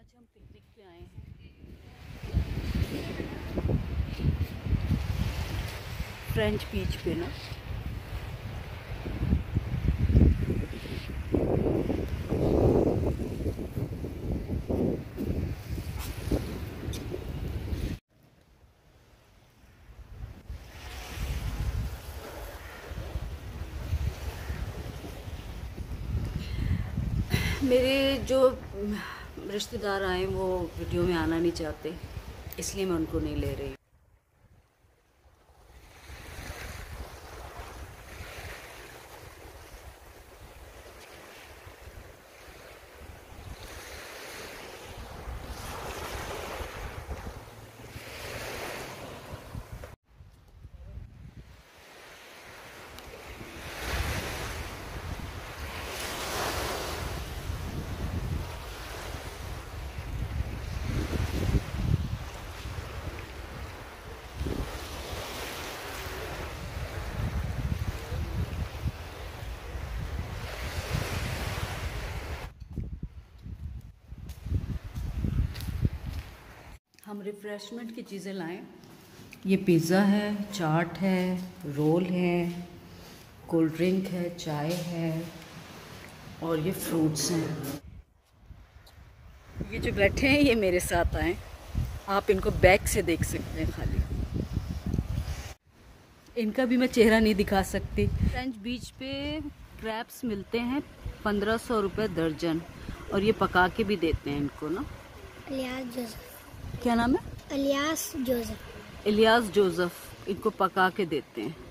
आज हम पिकनिक पे आए हैं फ्रेंच बीच पे ना। मेरे जो रिश्तेदार आए वो वीडियो में आना नहीं चाहते, इसलिए मैं उनको नहीं ले रही। हम रिफ़्रेशमेंट की चीज़ें लाएं। ये पिज़्ज़ा है, चाट है, रोल है, कोल्ड ड्रिंक है, चाय है और ये फ्रूट्स हैं। ये जो बैठे हैं ये मेरे साथ आए, आप इनको बैक से देख सकते हैं खाली। इनका भी मैं चेहरा नहीं दिखा सकती। फ्रेंच बीच पे क्रैब्स मिलते हैं 1500 रुपये दर्जन, और ये पका के भी देते हैं इनको ना। इलियास जोसेफ। क्या नाम है? इलियास जोसेफ। इलियास जोसेफ इनको पका के देते हैं।